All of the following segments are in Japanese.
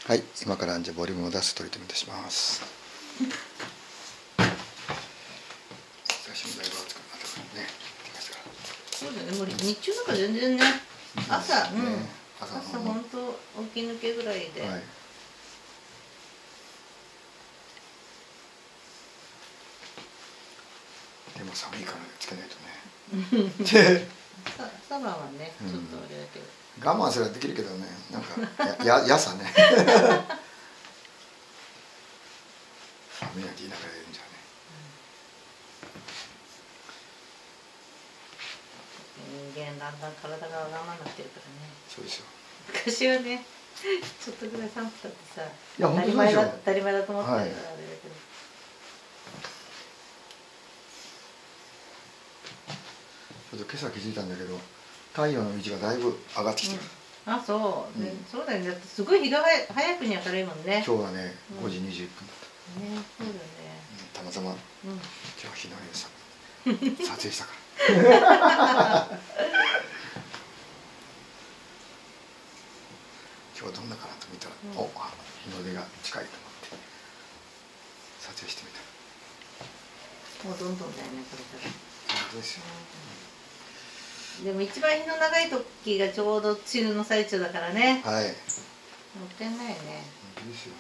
はい、今からじゃボリュームを出す取り留めとします。最初にだいぶ暑くなったからね。 そうだね、もう日中なんか全然ね、朝本当起き抜けぐらいで。はい、 でも寒いからつけないとね。 朝晩はね、ちょっとあれだけど。 我慢すればできるけどね、なんかやさね。寒いなんて言いながらやるんじゃね。 人間だんだん体が我慢なってるからね。 そうですよ。 昔はね、ちょっとぐらい寒くたってさ、 当たり前だと思ってたからあれだけど。 ちょっと今朝気づいたんだけど、太陽の位置がだいぶ上がってきてる。 あ、そう、そうだよね。だってすごい日が早くに明るいもんね。 今日はね、5時21分だった。 ね、そうだよね。 たまたま今日は日の良さ撮影したから。今日はどんなかなと見たら、お、日の出が近いと思って撮影してみた。 もうどんどんだよね、これから。 本当ですよ。 でも一番日の長い時がちょうど梅雨の最中だからね。 はい。 もったいないね。 本当ですよ。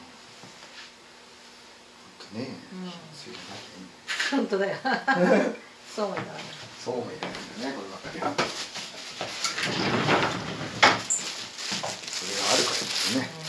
本当ね。 本当だよ。そう思いだね。 そう思いだね、こればっかりは。それがあるからですね。